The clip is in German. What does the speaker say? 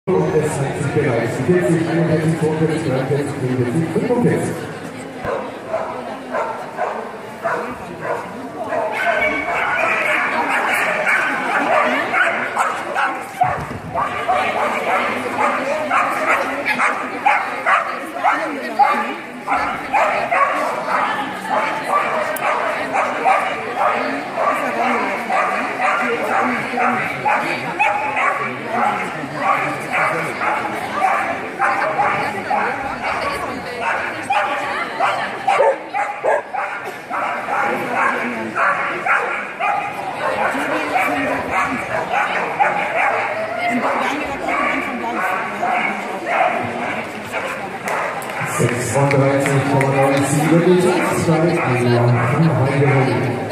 Und es zeigt sich bereits 40, 41, 42, 43, 44, 45. Von 13,97 über die Zeit, 2 Jahr von Heidel.